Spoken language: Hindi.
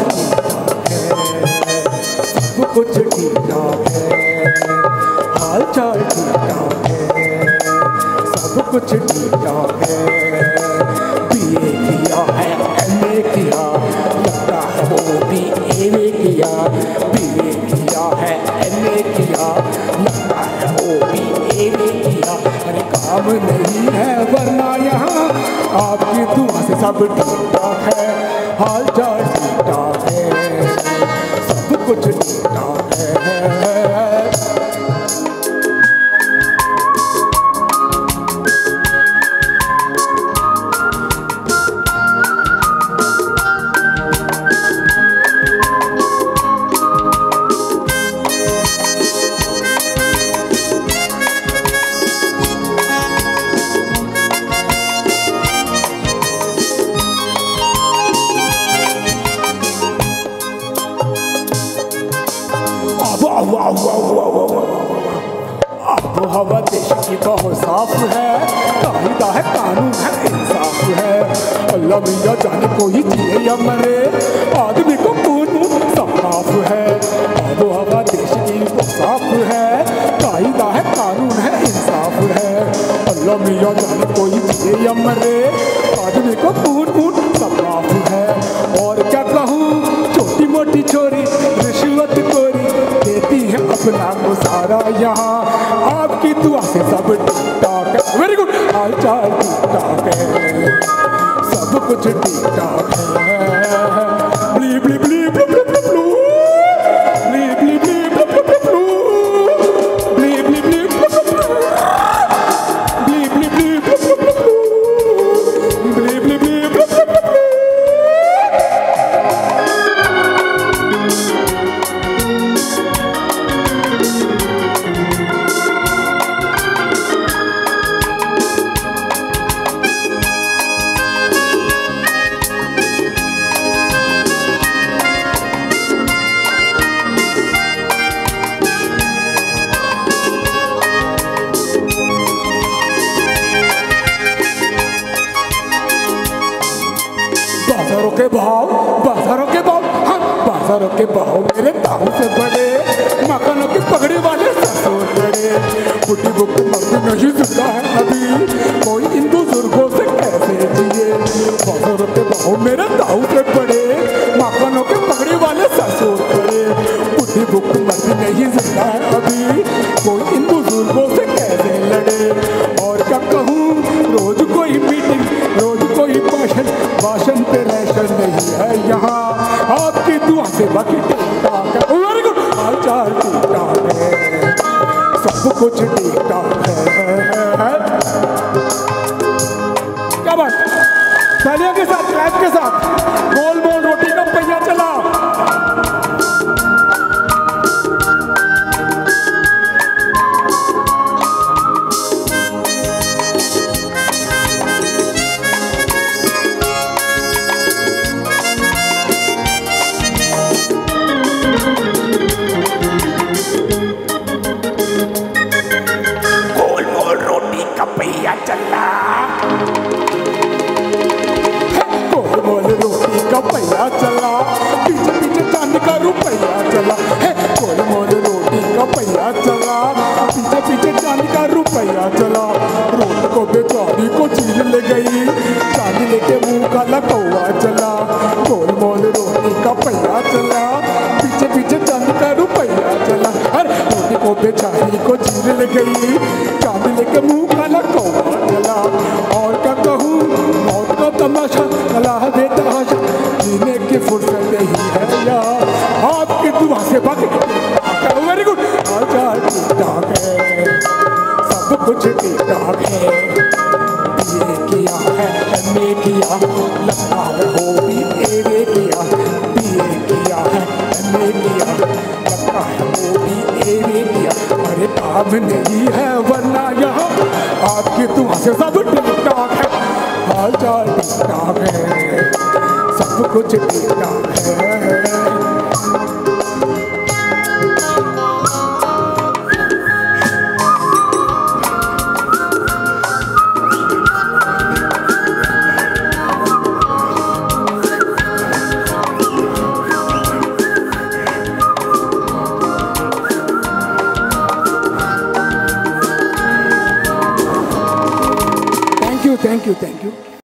कुछ ठीक ठाक है, हाल चाल ठीक ठाक है, सब कुछ ठीक ठाक है। बीए किया है, एमए किया, लगता है वो भी एमए किया। बीए किया है, एमए किया, लगता है वो भी एमए किया। अरे काम नहीं है वरना यहाँ आपकी दुआ से सब ठीक ठाक है, हाल चाल ठीक ठाक है, सब कुछ ठीक ठाक है। अब हवा देश की बहुत साफ है, कायदा है, कानून है, इंसाफ है। अल्लाह मियाँ जाने कोई जिए या मरे, आदमी को खून सब माफ है। अब हवा देश की बहुत साफ है, कायदा है, कानून है, इंसाफ है। अल्लाह मियाँ जाने कोई जिए या मरे, आदमी को खून सब माफ है। और क्या कहूँ, छोटी मोटी छोरी रिश्वत खोरी देती है अपना गुजारा यहाँ, आपकी दुआ से सब ठीक ठाक है। वेरी गुड, हाल चाल ठीक ठाक है, सब कुछ ठीक ठाक है। ब्ली ब्ली ब्ली ब्लू ब्लू ब्लू ब्लू, ब्ली ब्ली ब्ली ब्लू ब्लू ब्लू ब्लू, ब्ली ब्ली ब्ली ब्लू ब्लू ब्लू, ब्ली ब्ली ब्ली ब्लू ब्लू ब्लू ब्लू, ब्ली ब्ली ब्ली ब्लू ब्लू ब्लू ब्लू। बाजारों के भाव मेरे ताऊ से बड़े, मकानों की पगड़ी वाले ससुर बड़े। बुढ़ी बुक मर्द नहीं जिंदा है अभी, कोई इन बुजुर्गों से कैसे जिए। बाजारों के भाव मेरे ताऊ से बड़े, मकानों के पगड़ी वाले ससुर बड़े। बुढ़ी बुक मर्द नहीं जिंदा है अभी, कोई इन बुजुर्गों से कैसे लड़े। और क्या कहूँ, रोज कोई मीटिंग, रोज कोई भाषण पे रेशन नहीं है यहाँ, आपकी दुआ से बाकी ठीक ठाक है। वेरी गुड, हाल चाल ठीक ठाक है, सब कुछ ठीक ठाक है। क्या बात, तालियों के साथ, क्लैप के साथ, गोल मोल रोटी का पहिया चला। पहिया चला, गोल मोल रोटी का पहिया चला, पीछे पीछे चांद का रुपया चला है। गोल मोल रोटी का पहिया चला, पीछे पीछे चांद का रुपया चला। रोट को बेचारी को चीर ले गई, चांद लेके मुंह का लकौआ चला। गोल मोल रोटी का पहिया चला, पीछे पीछे चांद का रुपया चला। अरे रोटी को बेचारी को चीर ले गई, चांद लेके मुंह का लकौआ चला। और क्या कहूँ, मौत का तमाशा अल्लाह बेतहाशा, जीने की फुर्सत नहीं है यार, आपकी दुआ से बाकी वेरी गुड, हाल चाल ठीक ठाक है, सब कुछ ठीक ठाक है। बीए किया है, एमए किया, लगता है वो भी एमए किया। बीए किया है, एमए किया, लगता है वो भी एमए किया। अरे काम नहीं है वरना यहाँ आपकी दुआ से सब ठीक ठाक है, हाल चाल ठीक ठाक है, सब कुछ ठीक ठाक है। Thank you thank you.